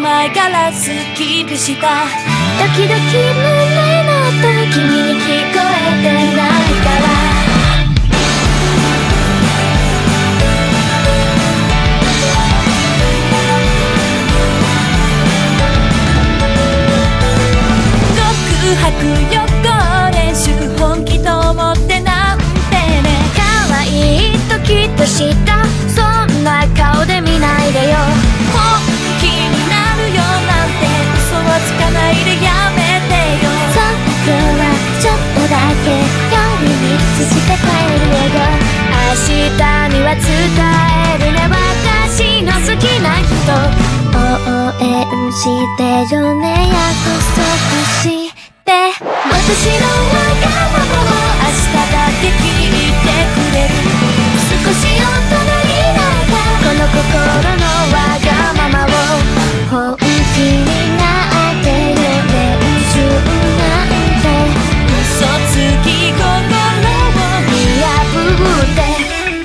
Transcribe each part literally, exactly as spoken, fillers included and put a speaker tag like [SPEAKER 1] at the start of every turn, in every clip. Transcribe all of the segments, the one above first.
[SPEAKER 1] 前ガラスキープした。
[SPEAKER 2] ドキドキ胸の音君に聞こえてないから。
[SPEAKER 1] 告白予行練習本気と思ってなんてね。
[SPEAKER 2] 可愛いときっと知った、そんな顔で見ないでよ。
[SPEAKER 1] 本気になるよなんて嘘はつかないでやめてよ。
[SPEAKER 2] そっとはちょっとだけ寄り道して帰るよ。明日には伝えるね、私の好きな人。応援してよね、約束して。私のわがままを明日だけ聞いてくれる。少し大人になったこの心のわがままを本気になってよ、練習なんて
[SPEAKER 1] 嘘つき心を
[SPEAKER 2] 見破って。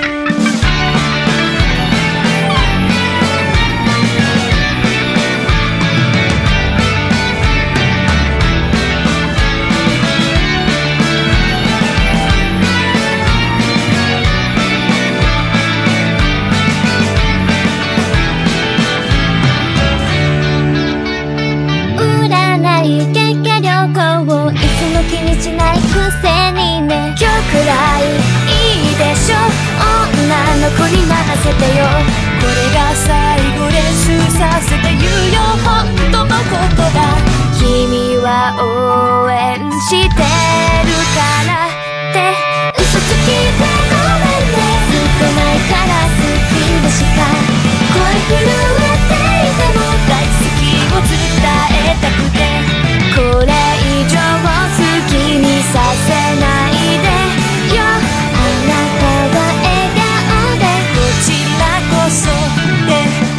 [SPEAKER 2] 気にしないくせにね。今日くらいいいでしょ、女の子に任せてよ。
[SPEAKER 1] これが最後練習させて言うよ、本当のことだ。
[SPEAKER 2] 君は応援してるからって嘘つきでごめんね。少ないから好きでしか声震えていても大好きを伝えたくて、これ以上好きにさせないでよ。あなたは笑顔で
[SPEAKER 1] こちらこそで。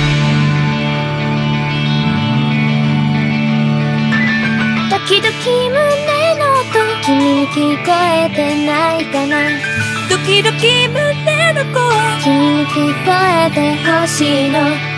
[SPEAKER 2] ドキドキ胸の音君に聞こえてないかな。
[SPEAKER 1] ドキドキ胸の声
[SPEAKER 2] 君に聞こえてほしいの。